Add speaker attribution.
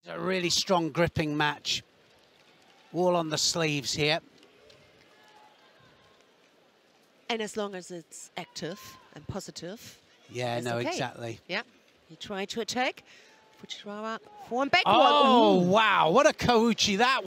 Speaker 1: A really strong gripping match. All on the sleeves here.
Speaker 2: And as long as it's active and positive.
Speaker 1: Yeah, no,
Speaker 2: okay.
Speaker 1: exactly.
Speaker 2: Yeah, he tried to attack. Fujiwara forward backward.
Speaker 1: Oh, wow, what a Kouchi that